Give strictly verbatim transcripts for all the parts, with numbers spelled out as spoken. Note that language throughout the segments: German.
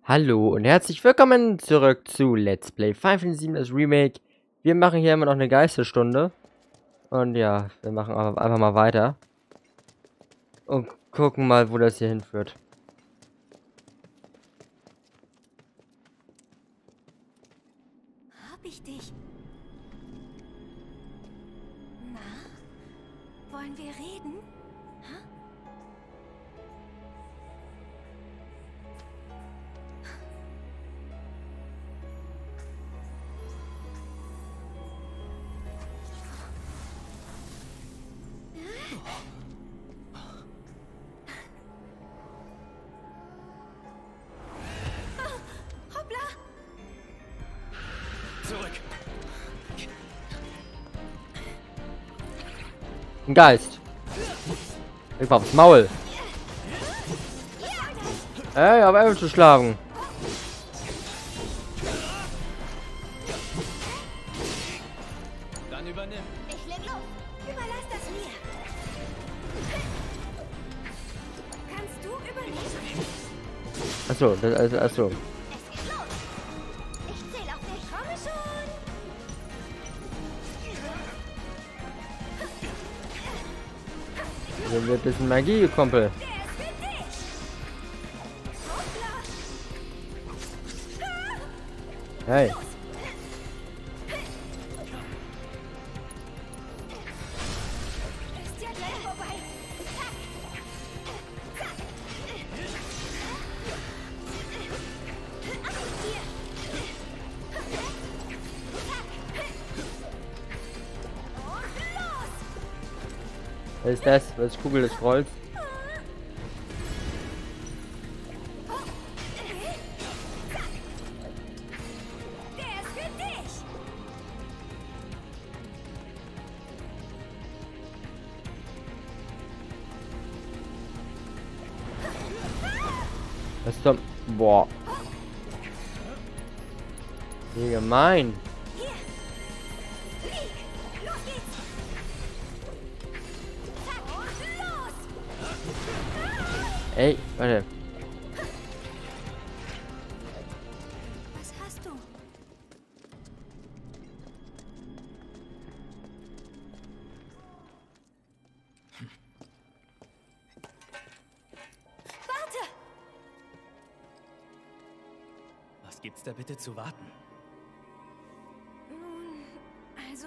Hallo und herzlich willkommen zurück zu Let's Play Final Fantasy sieben das Remake. Wir machen hier immer noch eine Geisterstunde. Und ja, wir machen aber einfach mal weiter. Und gucken mal, wo das hier hinführt. Hab ich dich? Na? Wollen wir reden? Hä? Hoppla! Zurück. Ein Geist. Ich mach aufs Maul. Ey, aber einfach zu schlagen. Dann übernimm. Ich leg los. Überlass das mir. Kannst du übernehmen? Achso, das, also, achso. Es geht los. Ich zähl auf dich. Komme schon. Hier wird ein bisschen Magie, Kumpel. Der ist für dich. Hoppla! Hey. Ist ja gleich vorbei. Zack. Zack. Hier. Und los. Was ist das? Was ist Kugel des Trolls? Der ist für dich. Was zum... Boah. Wie gemein. Hier. Flieg. Los geht's. Zack. Und los. Ey, warte. Was hast du? Warte. Was gibt's da bitte zu warten? Nun, also...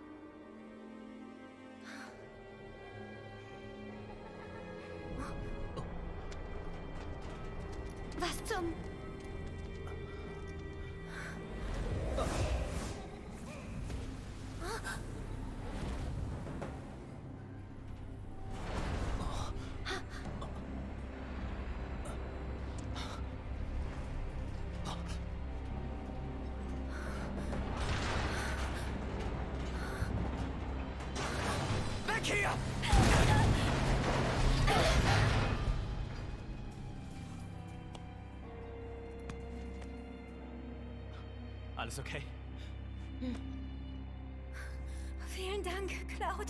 Was zum... Weg hier! Alles okay? Vielen Dank, Cloud.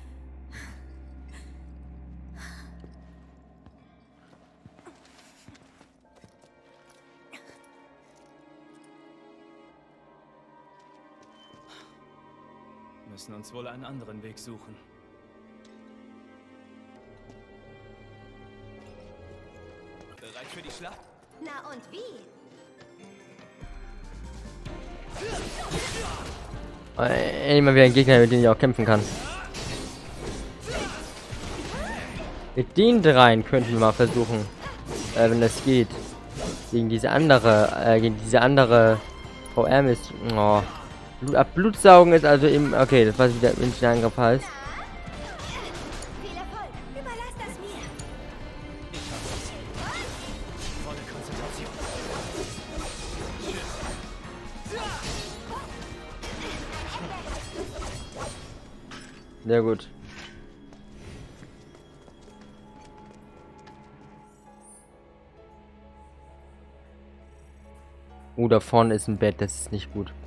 Müssen uns wohl einen anderen Weg suchen. Bereit für die Schlacht? Na und wie? Äh, Immer wieder ein Gegner, mit dem ich auch kämpfen kann. Mit den dreien könnten wir mal versuchen, äh, wenn das geht. Gegen diese andere, äh, gegen diese andere V R ist. Oh. Blut, ab Blutsaugen ist also eben. Okay, das weiß ich wieder, wenn ich den Angriff heißt. Viel Erfolg. Überlass das mir. Volle Konzentration. Sehr gut. Oh, da vorne ist ein Bett, das ist nicht gut.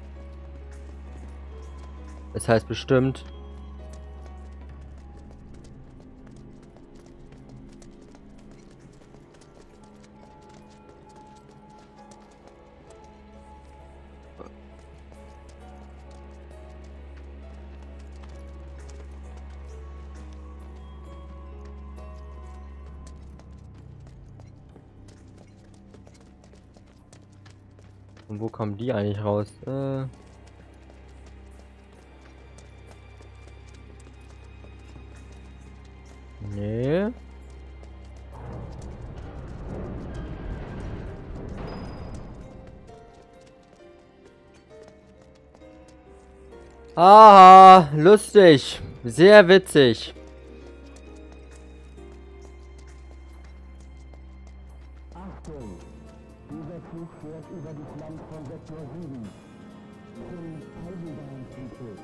Das heißt bestimmt. Und wo kommen die eigentlich raus? Äh. Nee. Aha, lustig. Sehr witzig. Achtung! Dieser Flug fährt über das Land von Sektor sieben. Zum Eisenbahnfriedhof.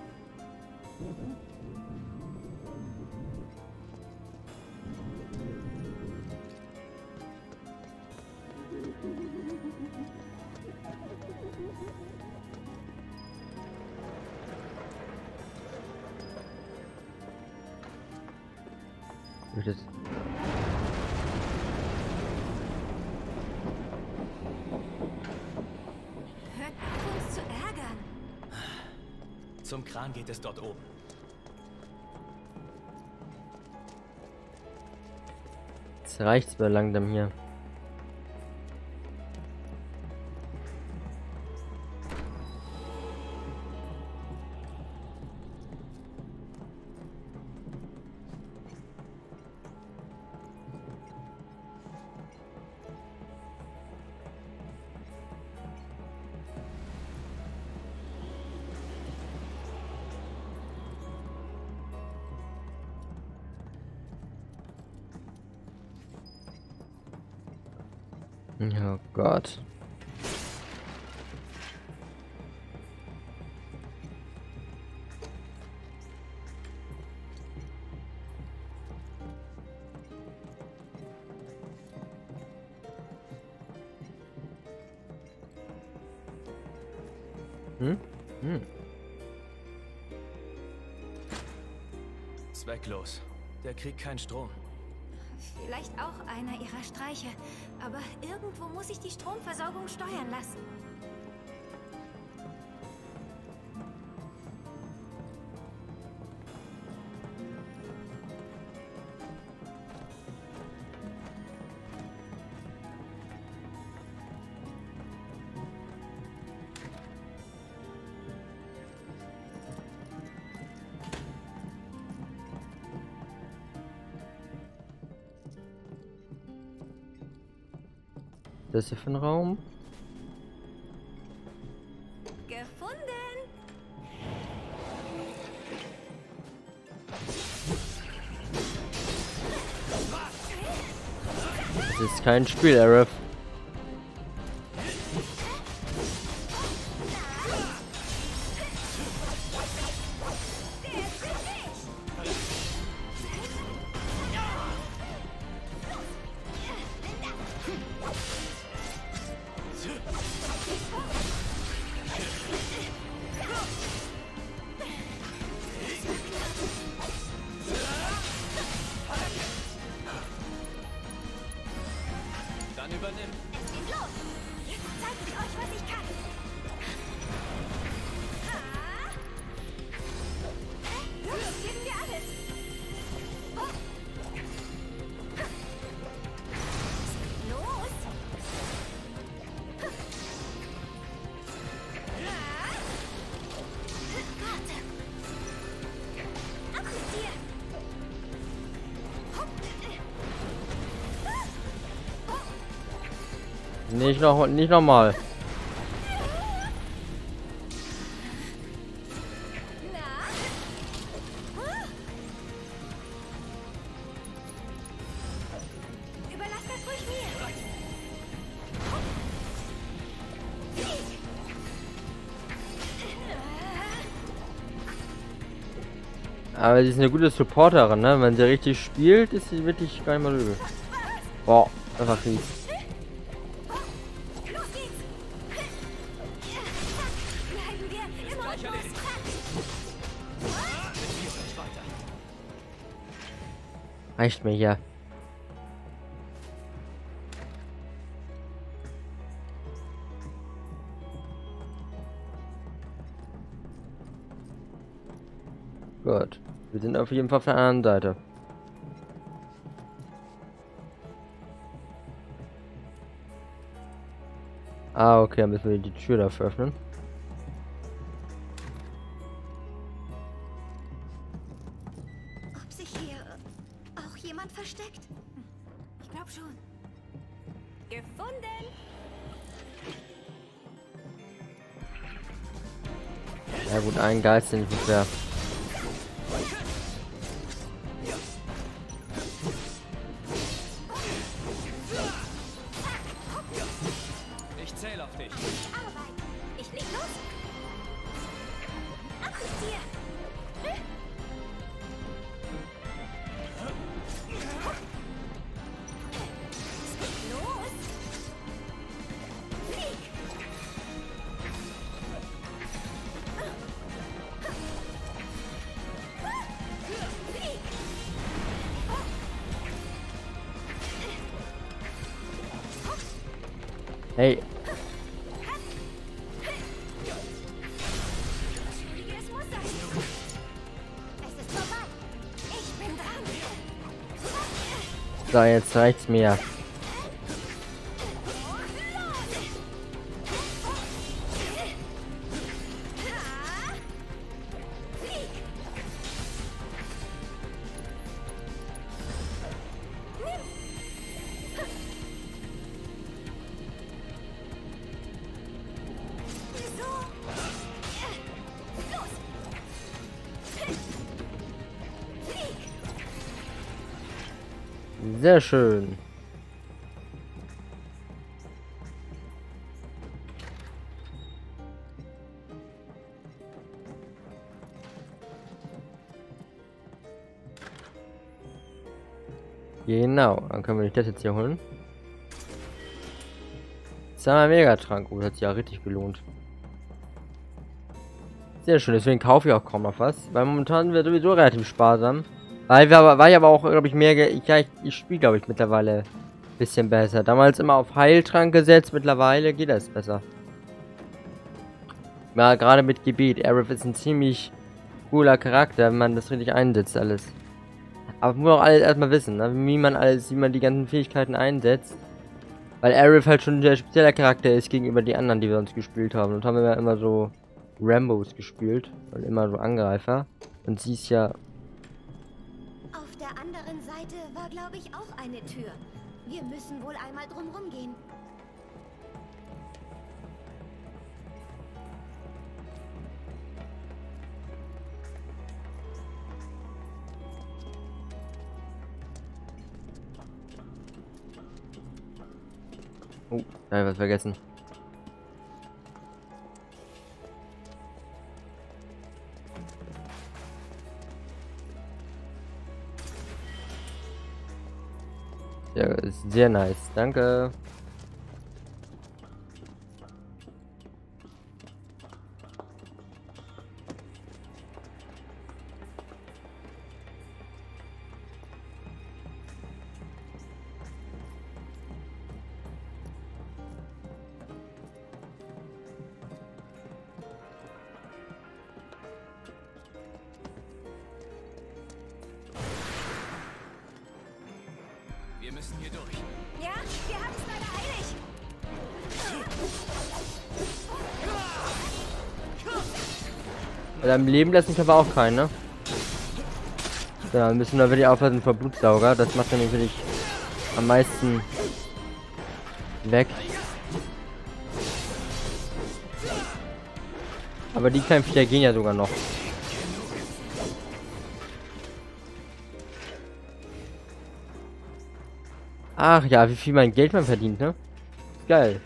Das Hört auf, uns zu ärgern. Zum Kran geht es dort oben. Jetzt reicht's mir langsam hier. Oh Gott. Hm? Hm. Zwecklos. Der kriegt keinen Strom. Vielleicht auch einer ihrer Streiche. Aber irgendwo muss ich die Stromversorgung steuern lassen. Das ist hier für ein Raum? Gefunden! Das ist kein Spiel, Arif. Dann übernimm. Es geht los! Jetzt zeige ich euch, was ich kann! Ah. Los, geben wir alles! Oh. Los! Ah. Warte! Ab mit dir! Hopp. Nicht noch, nicht noch mal. Na? Überlass das ruhig mir. Aber sie ist eine gute Supporterin, ne? Wenn sie richtig spielt, ist sie wirklich gar nicht mal übel. Boah, einfach fies. Los geht's. Bleiben wir im Rhythmus. Reicht mir hier. Gut. Wir sind auf jeden Fall auf der anderen Seite. Ah, okay, dann müssen wir die Tür dafür öffnen. Ob sich hier auch jemand versteckt? Ich glaube schon. Gefunden! Ja gut, ein Geist, den ich nicht mehr. Ich zähle auf dich. Arbeit! Ich leg los! Ab mit dir! Es geht los! Flieg! Flieg! Hey, Entschuldige, es muss sein. Es ist vorbei. Ich bin dran. so, jetzt reicht's mir. Flieg! So. Los! Flieg! Sehr schön. Genau, dann können wir nicht das jetzt hier holen. Zweimal Megatrank. Oh, das hat sich ja richtig gelohnt. Sehr schön, deswegen kaufe ich auch kaum noch was. Weil momentan wird sowieso relativ sparsam. Weil wir aber, weil ich aber auch, glaube ich, mehr Geld. Ich, ja, ich, ich spiele, glaube ich, mittlerweile ein bisschen besser. Damals immer auf Heiltrank gesetzt, mittlerweile geht das besser. Ja, gerade mit Gebiet. Aerith ist ein ziemlich cooler Charakter, wenn man das richtig einsetzt, alles. Aber man muss auch alles erstmal wissen, ne? Wie man alles, wie man die ganzen Fähigkeiten einsetzt. Weil Aerith halt schon ein sehr spezieller Charakter ist gegenüber die anderen, die wir uns gespielt haben. Und haben wir ja immer so Rambos gespielt. Und immer so Angreifer. Und sie ist ja. Auf der anderen Seite war, glaube ich, auch eine Tür. Wir müssen wohl einmal drumrum gehen. Oh, da hab ich was vergessen. Ja, ist sehr nice. Danke. Wir müssen hier durch. Ja, wir haben es leider eilig. Weil am Leben lassen sich aber auch keinen, ne? Ja, müssen wir wirklich aufpassen vor Blutsauger. Das macht nämlich wirklich am meisten weg. Aber die kleinen Viecher gehen ja sogar noch. Ach ja, wie viel mein Geld man verdient, ne? Geil.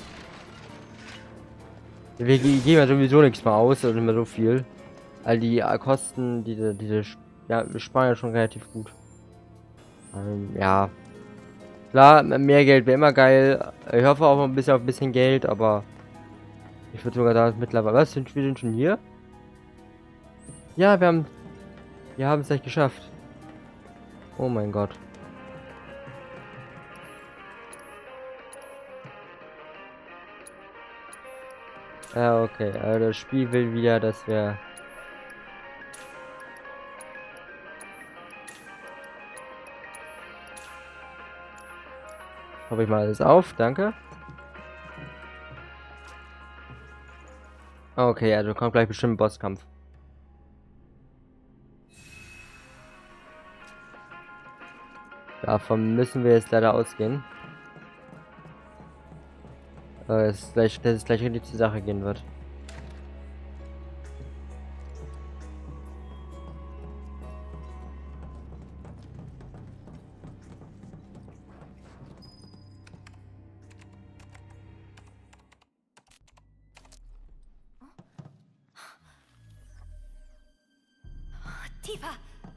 Wir ge geben ja sowieso nichts mehr aus, also nicht mehr so viel. All die äh, Kosten, diese, diese, ja, wir sparen ja schon relativ gut. Ähm, ja. Klar, mehr Geld wäre immer geil. Ich hoffe auch ein bisschen auf ein bisschen Geld, aber ich würde sogar sagen, mittlerweile. Was? Sind wir denn schon hier? Ja, wir haben. Wir haben es nicht geschafft. Oh mein Gott. Ja, okay. Also das Spiel will wieder, dass wir. Hoffe ich mal alles auf, danke. Okay, also kommt gleich bestimmt ein Bosskampf. Davon müssen wir jetzt leider ausgehen. Äh, es gleich, dass es gleich richtig zur Sache gehen wird. Tifa!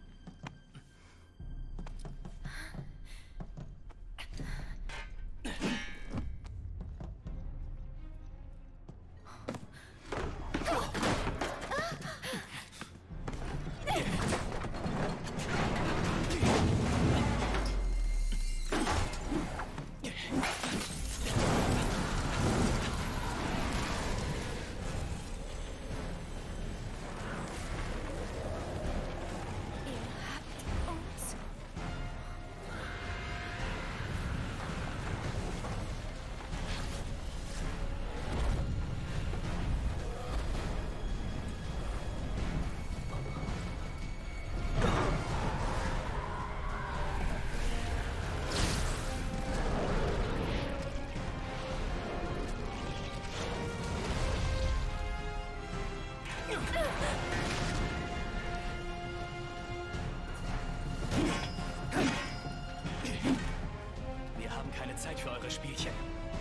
Wir haben keine Zeit für eure Spielchen.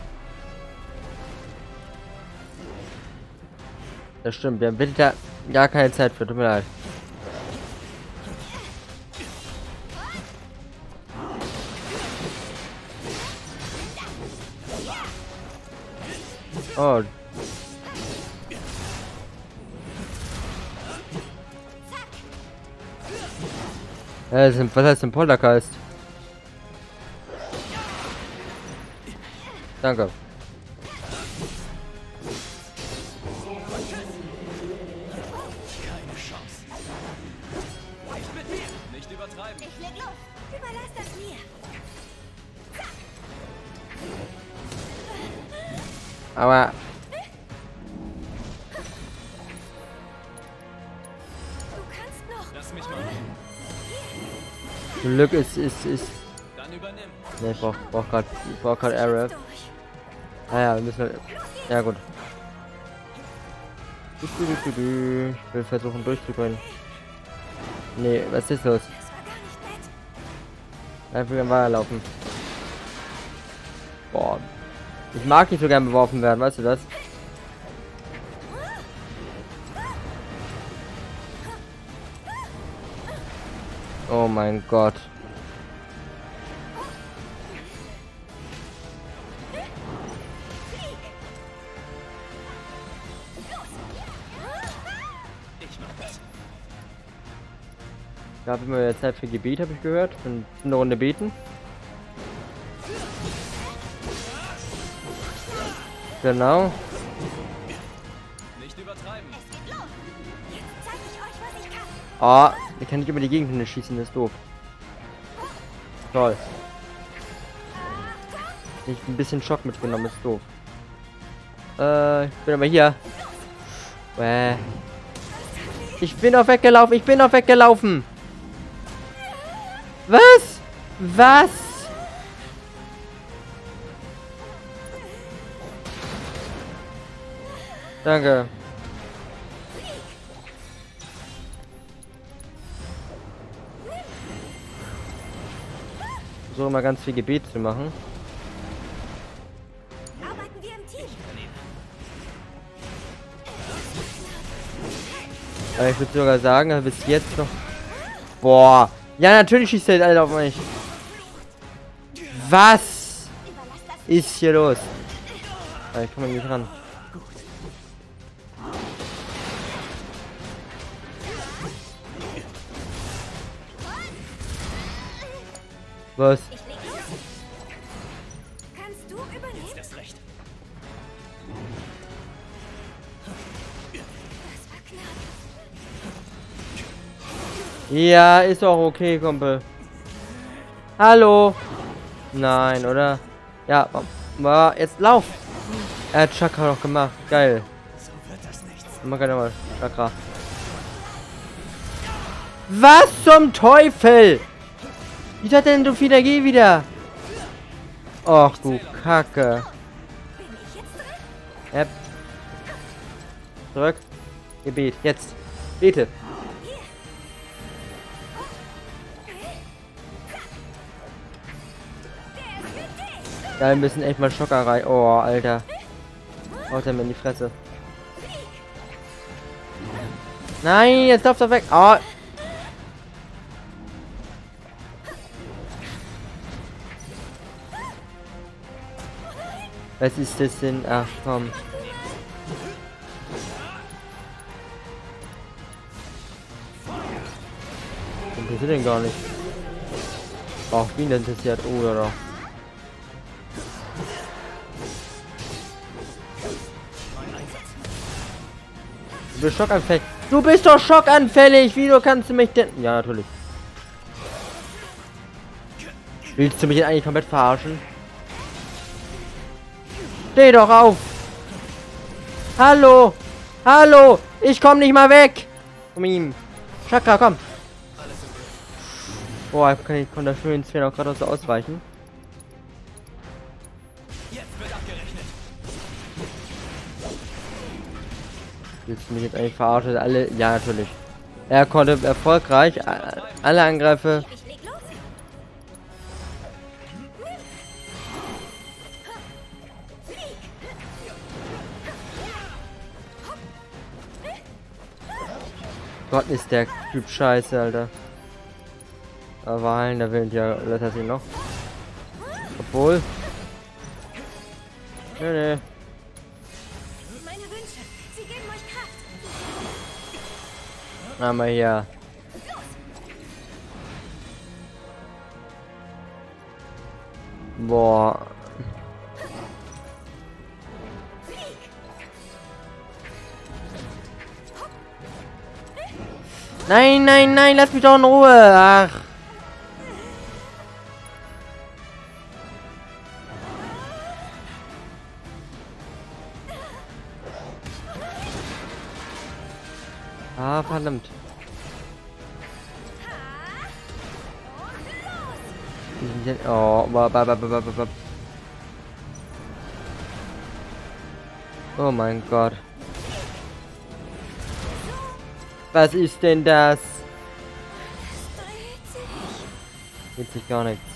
Das stimmt, wir haben wirklich da gar keine Zeit für, tut mir leid. Oh. Ja, das ist ein, was heißt ein Poltergeist? Danke. Keine Chance. Nicht mit mir. Nicht übertreiben. Ich leg los. Überlass das mir. Aber Du kannst noch. Lass mich mal. Glück ist ist ist. Dann übernimm. Ne, ich brauch brauch grad ich brauch grad Arab. Durch. Ah ja, wir müssen. Ja gut. Ich will versuchen durchzukommen. Nee, was ist los? Das war gar nicht nett. Einfach wieder weiterlaufen. Boah. Ich mag nicht so gern beworfen werden, weißt du das? Oh mein Gott. Ich mach das. Da haben wir jetzt Zeit für Gebet, habe ich gehört. Und eine Runde beten. Genau. Nicht übertreiben. Es geht los. Jetzt zeig ich euch, was ich kann. Ah, wir können nicht über die Gegenhände schießen, das ist doof. Toll. Ich hab ein bisschen Schock mitgenommen, ist doof. Äh, ich bin aber hier. Bäh. Ich bin auch weggelaufen, ich bin auch weggelaufen. Was? Was? Danke. Ich versuche mal ganz viel Gebet zu machen. Arbeiten wir im Team. Aber ich würde sogar sagen, dass bis jetzt noch. Boah. Ja, natürlich schießt der alle auf mich. Was Überlass das. ist hier los? Ah, ich komme nicht ran. Was? Ich leg los. Kannst du übernehmen? Jetzt erst recht. Das war knapp. Ja, ist auch okay, Kumpel. Hallo. Nein, oder? Ja, war jetzt lauf. Er hat Chakra noch gemacht. Geil. So wird das nichts. Man kann ja mal. Chakra. Was zum Teufel? Wie hat denn so viel Energie wieder? Och du Kacke. Yep. Zurück. Gebet. Jetzt. Bete. Ja, wir müssen echt mal Schocker rein. Oh, Alter. Haut er mir in die Fresse. Nein, jetzt läuft er weg. Oh. Was ist das denn? Ach komm. Interessiert den gar nicht. Auch wen interessiert, oder doch? Du bist schockanfällig. Du bist doch schockanfällig. Wieso kannst du mich denn? Ja, natürlich. Willst du mich denn eigentlich komplett verarschen? Steh doch auf! Hallo! Hallo! Ich komm nicht mal weg! Von ihm! Chakra, komm! Boah, ich kann ich konnte das schön Sven auch gerade so ausweichen. Jetzt wird abgerechnet. Willst du mich jetzt eigentlich verarschen? Alle. Ja, natürlich. Er konnte erfolgreich alle Angriffe. Ich leg los. Gott, ist der Typ scheiße, Alter. Aber heilen, der will ja letztendlich noch. Obwohl. Nee, nee. Meine Wünsche, sie geben euch Kraft. Einmal hier. Boah. Nein, nein, nein, lass mich doch in Ruhe. Ach. Ah, verdammt. Oh, ba, ba, ba, ba, ba, ba. Oh mein Gott. Was ist denn das? Geht sich gar nichts.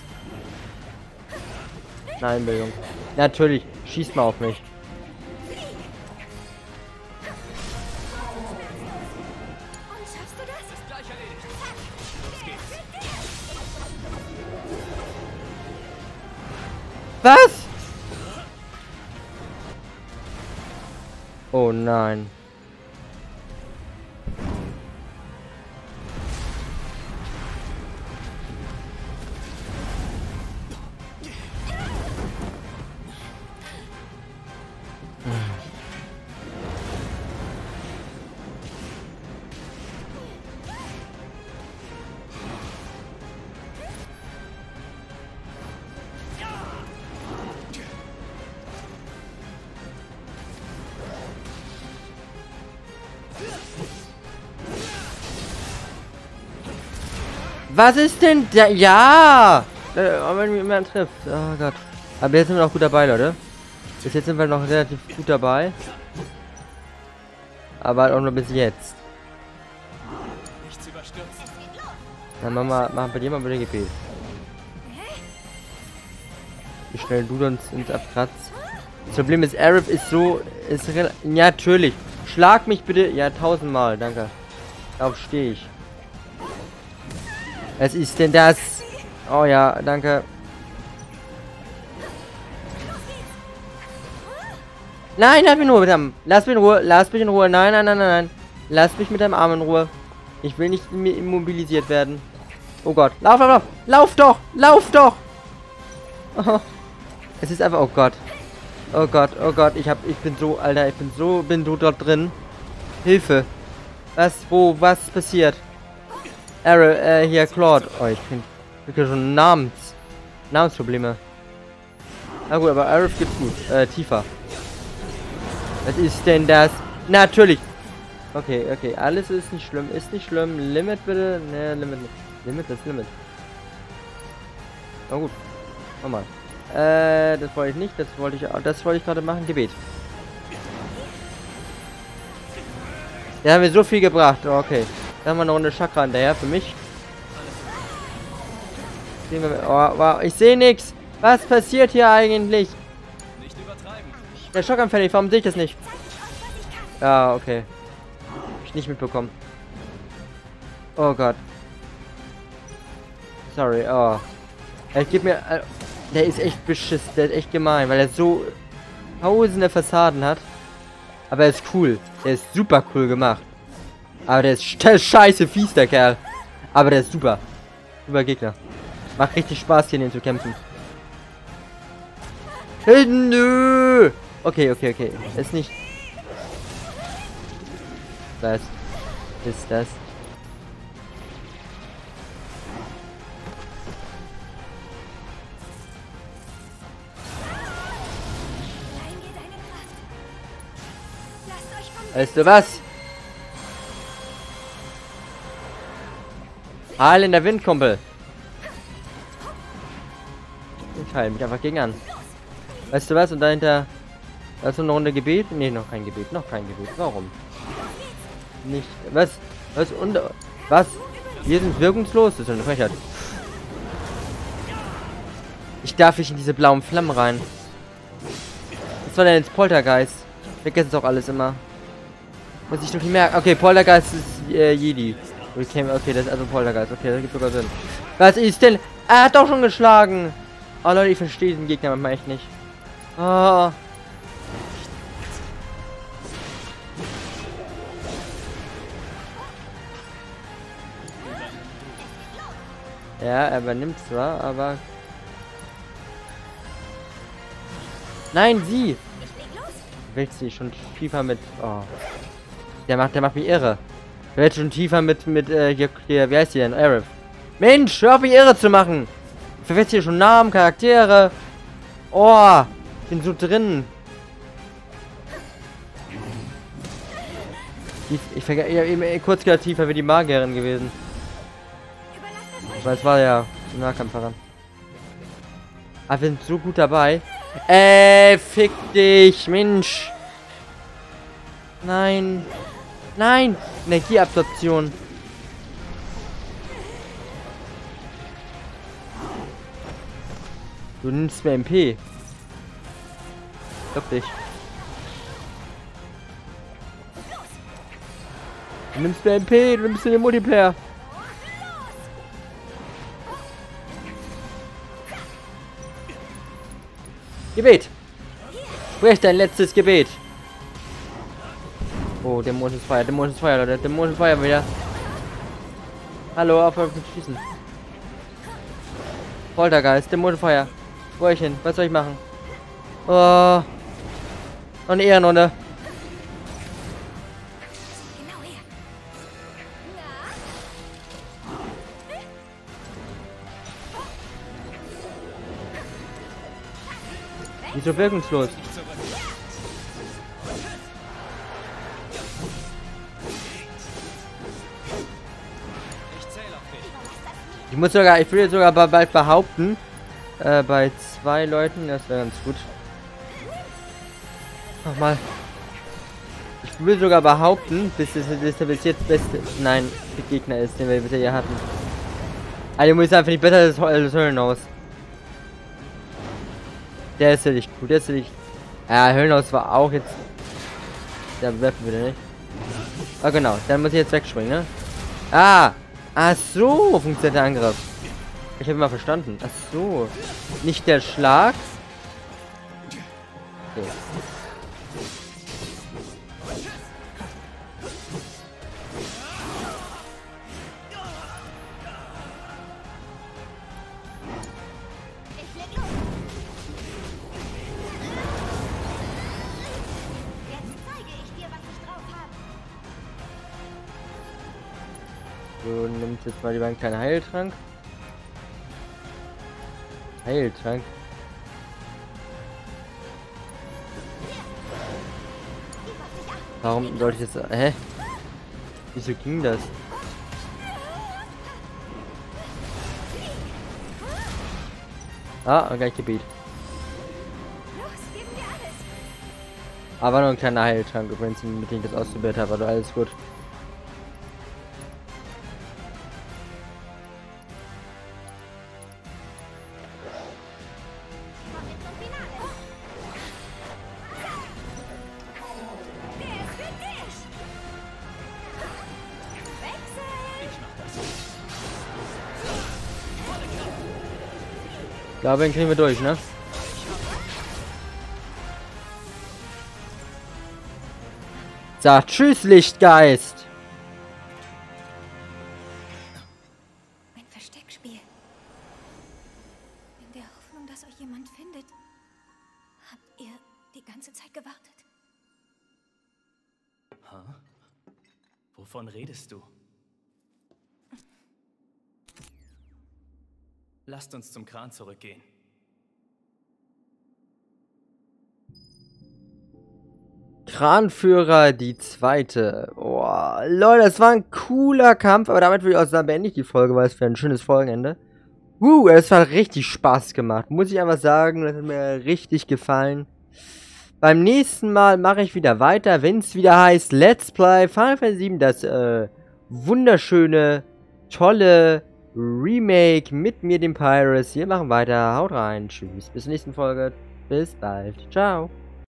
Nein, Bildung. Natürlich, schießt mal auf mich. Und schaffst du das? Ist gleich erledigt. Los geht's. Was? Oh nein. Was ist denn da? Ja! Äh, wenn mich jemand trifft. Oh Gott. Aber jetzt sind wir noch gut dabei, Leute. Bis jetzt sind wir noch relativ gut dabei. Aber halt auch nur bis jetzt. Nichts überstürzen. Dann machen wir machen bei dir mal bitte Gebet. Wie schnell du uns ins abkratzt. Das Problem ist, Aerith ist so. Ist ja, natürlich. Schlag mich bitte. Ja, tausendmal. Danke. Darauf stehe ich. Was ist denn das? Oh ja, danke. Nein, lass mich in Ruhe mit deinem. Lass mich in Ruhe. Lass mich in Ruhe. Nein, nein, nein, nein, nein. Lass mich mit deinem Arm in Ruhe. Ich will nicht immobilisiert werden. Oh Gott. Lauf, lauf, lauf. Lauf doch. Lauf doch. Oh. Es ist einfach. Oh Gott. Oh Gott. Oh Gott. Ich hab. Ich bin so. Alter. Ich bin so. Bin so dort drin. Hilfe. Was? Wo? Was passiert? Arrow, äh, hier, Claude. Oh, ich bin wirklich schon Namens. Namensprobleme. Na gut, aber Arrow geht's gut. Äh, tiefer. Was ist denn das? Natürlich. Okay, okay, alles ist nicht schlimm, ist nicht schlimm. Limit bitte. Ne, Limit nicht. Limit, das Limit. Na gut. Nochmal. Äh, das wollte ich nicht, das wollte ich das wollte ich gerade machen. Gebet. Der haben mir so viel gebracht. Oh, okay. Dann haben wir eine Runde Chakra hinterher für mich. Oh, wow, ich sehe nichts. Was passiert hier eigentlich? Nicht übertreiben. Der Schockanfällig, warum sehe ich das nicht? Ja, okay. Hab ich nicht mitbekommen. Oh Gott. Sorry, oh. Er gibt mir... Äh, der ist echt beschissen, der ist echt gemein, weil er so tausende Fassaden hat. Aber er ist cool. Der ist super cool gemacht. Aber der ist, der ist scheiße fies, der Kerl. Aber der ist super. Super Gegner. Macht richtig Spaß, gegen ihn zu kämpfen. Nö. Okay, okay, okay. Ist nicht... Was ist das? Weißt du was? Heil in der Wind, Kumpel. Ich heile mich einfach gegen an. Weißt du was? Und dahinter... Hast du eine Runde Gebet? Nee, noch kein Gebet. Noch kein Gebet. Warum? Nicht... Was? Was? Und... Was? Wir sind wirkungslos. Das ist eine Frechheit. Ich darf nicht in diese blauen Flammen rein. Was war denn jetzt Poltergeist? Vergessen es auch alles immer. Muss ich doch nicht merken. Okay, Poltergeist ist äh, Jedi. Okay, das ist also Poltergeist. Okay, das gibt sogar Sinn. Was ist denn? Er hat doch schon geschlagen. Oh Leute, ich verstehe den Gegner manchmal echt nicht. Oh. Ja, er übernimmt zwar, aber... Nein, sie! Willst sie schon tiefer mit... Oh. Der macht, der macht mich irre. Der wird schon tiefer mit, mit, äh, hier, hier, wie heißt die denn? Aerith. Mensch, hör auf mich irre zu machen! Ich verwechsel hier schon Namen, Charaktere. Oh, ich bin so drin. Ich, ich vergesse, ich eben kurz gedacht, tiefer wie die Magierin gewesen. Weil es war ja im Nahkampf heran. Aber wir sind so gut dabei. Äh, fick dich, Mensch. Nein. Nein. Energieabsorption. Du nimmst mir M P. Stopp dich. Du nimmst mir M P, du nimmst mir den Multiplayer. Gebet. Sprech dein letztes Gebet. Oh, dämonisches Feuer, dämonisches Feuer, Leute, dämonisches Feuer wieder. Hallo, aufhören zu schießen. Poltergeist, dämonisches Feuer. Wo ich hin? Was soll ich machen? Oh. Noch eine Ehrenrunde. Wieso wirkungslos? Ich muss sogar, ich will sogar bald behaupten, äh, bei zwei Leuten, das wäre ganz gut. Nochmal. Ich will sogar behaupten, bis es der bis jetzt beste, nein, der Gegner ist, den wir bisher hier hatten. Also muss einfach nicht besser als das Höllenhaus. Der ist ja nicht gut, der ist ja nicht. Ja, Höllenhaus war auch jetzt. Der werfen wir nicht. Ah genau, dann muss ich jetzt wegspringen, ne? Ah! Ach so, funktioniert der Angriff. Ich habe mal verstanden. Ach so. Nicht der Schlag. Okay. So, nimmt jetzt mal lieber einen kleinen Heiltrank. Heiltrank. Warum sollte ich jetzt... Hä? Wieso ging das? Ah, gleich Gebiet. Los, geben wir alles. Aber nur ein kleiner Heiltrank übrigens, mit dem ich das ausprobiert habe, also alles gut. Kommen wir zum Finale. Der ist für dich. Wechsel. Ich mach das. Ich glaube, den kriegen wir durch, ne? Sagt tschüss, Lichtgeist! Ein Versteckspiel. In der Hoffnung, dass euch jemand findet. Habt ihr die ganze Zeit gewartet? Ha? Wovon redest du? Lasst uns zum Kran zurückgehen. Kranführer, die zweite. Boah, Leute, das war ein cooler Kampf, aber damit würde ich auch sagen, beende ich die Folge, weil es für ein schönes Folgenende. Uh, es hat richtig Spaß gemacht. Muss ich einfach sagen, das hat mir richtig gefallen. Beim nächsten Mal mache ich wieder weiter, wenn es wieder heißt Let's Play Final Fantasy sieben, das äh, wunderschöne, tolle Remake mit mir, dem Pyrus. Wir machen weiter. Haut rein. Tschüss. Bis zur nächsten Folge. Bis bald. Ciao.